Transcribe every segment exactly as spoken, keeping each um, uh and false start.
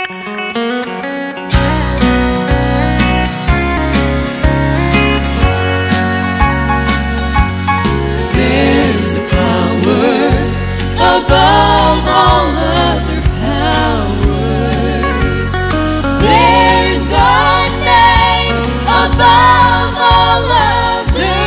There's a power above all other powers. There's a name above all other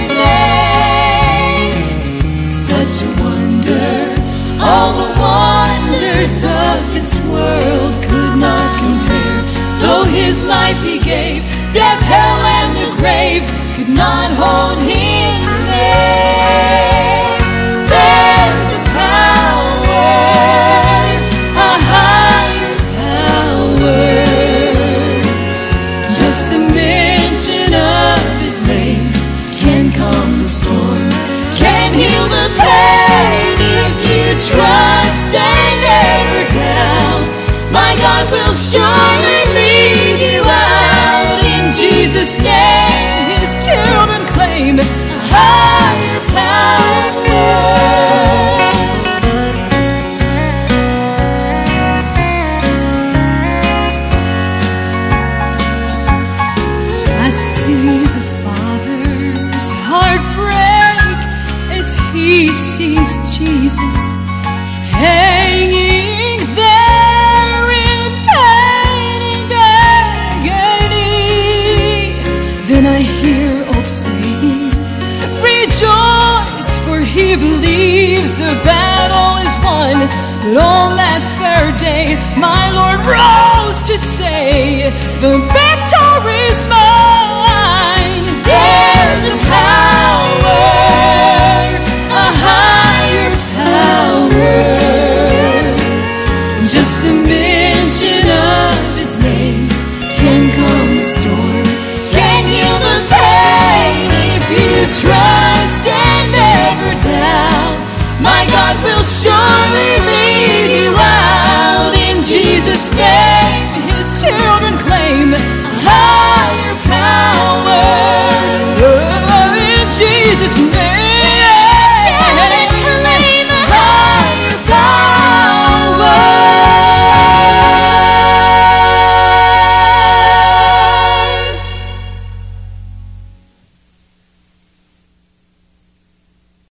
names. Such a wonder, all the wonders of this world could not compare. Though his life he gave, death, hell, and the grave could not hold him there. There's a power, a higher power. Just the mention of his name can calm the storm, can heal the pain. If you trust and never doubt, my God will surely lead you out. In Jesus' name, his children claim a higher power. I see the Father's heart break as he sees Jesus hanging there in pain and agony. Then I hear old saying, rejoice, for he believes the battle is won. But on that third day, my Lord rose to say, the victory's mine. There's a power, a higher power. Just the mention of his name can calm the storm, can heal the pain. If you trust and never doubt, my God will surely lead